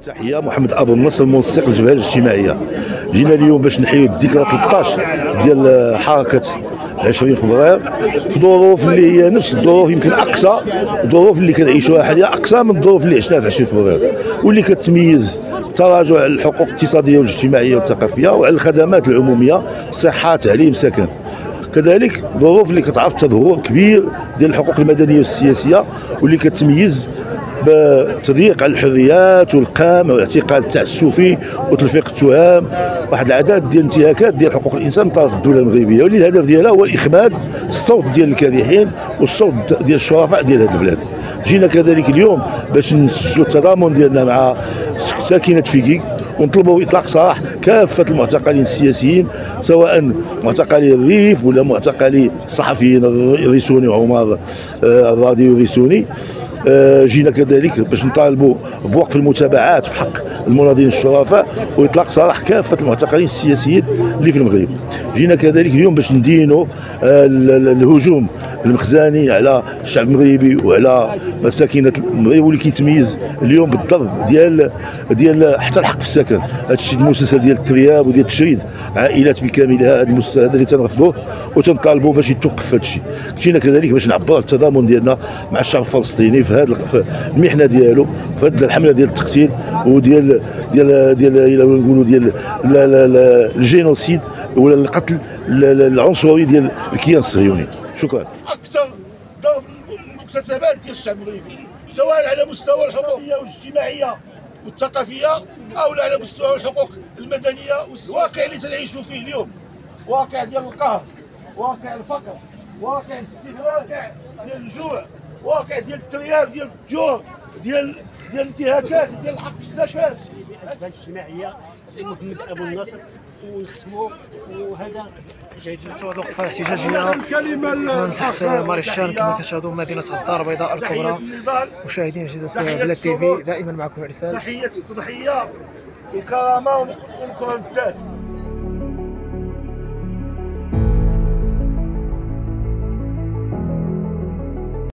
تحية محمد ابو النصر المنسق للجبهه الاجتماعيه. جينا اليوم باش نحيو الذكرى 13 ديال حركه 20 فبراير في ظروف اللي هي نفس الظروف، يمكن اقصى الظروف اللي كنعيشوها حاليا، اقصى من الظروف اللي عشناها في 20 فبراير، واللي كتميز تراجع الحقوق الاقتصاديه والاجتماعيه والثقافيه وعلى الخدمات العموميه، صحه، تعليم، سكن. كذلك ظروف اللي كتعرف تدهور كبير ديال الحقوق المدنيه والسياسيه، واللي كتميز بتضييق على الحريات والقمع والاعتقال التعسفي وتلفيق التهم، واحد العدد ديال الانتهاكات ديال حقوق الانسان من طرف الدوله المغربيه، واللي الهدف ديالها هو اخماد الصوت ديال الكادحين والصوت ديال الشرفاء ديال هذه البلاد. جينا كذلك اليوم باش نسجلوا التضامن ديالنا مع ساكنه فيكيك، ونطلبوا اطلاق سراح كافه المعتقلين السياسيين، سواء معتقلي الريف ولا معتقلي الصحفيين الريسوني وعمر الراديو الريسوني. جينا كذلك باش نطالبوا بوقف المتابعات في حق المناضلين الشرفاء واطلاق سراح كافه المعتقلين السياسيين اللي في المغرب. جينا كذلك اليوم باش ندينوا الهجوم المخزاني على الشعب المغربي وعلى مساكن المغرب، واللي كيتميز اليوم بالضرب ديال حتى الحق في السكن. هذا الشيء المسلسل ديال الترياب وديال تشريد عائلات بكاملها، هذا المسلسل هذا اللي تنرفضوه وتنطالبوا باش يتوقف هذا الشيء. جينا كذلك باش نعبروا على التضامن ديالنا مع الشعب الفلسطيني في هذه المحنه ديالو، في هذه الحمله ديال التقتيل وديال الى نقولوا ديال الجينوسيد ولا القتل العنصري ديال الكيان الصهيوني. شكرا. اكثر ضرب المكتسبات ديال الشعب المغربي، سواء على مستوى الحقوق والاجتماعيه والثقافيه او على مستوى الحقوق المدنيه والسياسيه. الواقع اللي تنعيشوا فيه اليوم واقع ديال القهر، واقع الفقر، واقع الاستغلال، واقع ديال الجوع، واقع ديال الترياب، ديال الديور، ديال الانتهاكات، ديال الحق في السكن. الجبهه الاجتماعيه محمد ابو النصر، ونختموا وهذا جاي وقفه احتجاجيه من مساحه ماريشال كما كتشاهدوا مدينه الدار البيضاء الكبرى. مشاهدين جديد بلاد تي في، دائما معكم عرسال. تحيه التضحيه والكرامه ونكرم الذات.